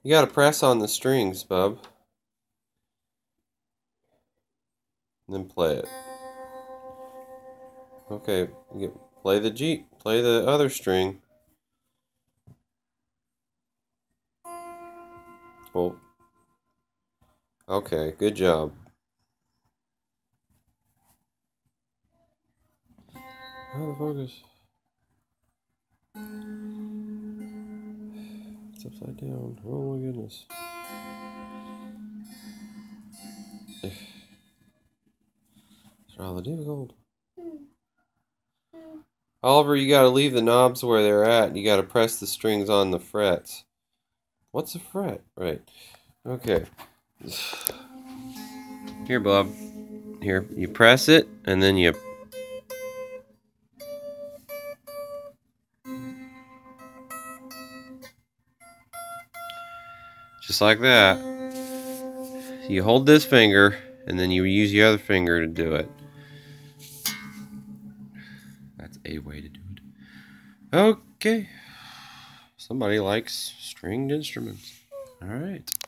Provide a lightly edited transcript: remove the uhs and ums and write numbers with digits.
You gotta press on the strings, bub. And then play it. Okay, play the G. Play the other string. Oh. Okay, good job. How the fuck is... It's upside down. Oh my goodness. It's rather difficult. Oliver, you gotta leave the knobs where they're at. You gotta press the strings on the frets. What's a fret? Right. Okay. Here, Bob. Here, you press it, and then you... Just like that. You hold this finger, and then you use the other finger to do it. That's a way to do it. Okay. Somebody likes stringed instruments. All right.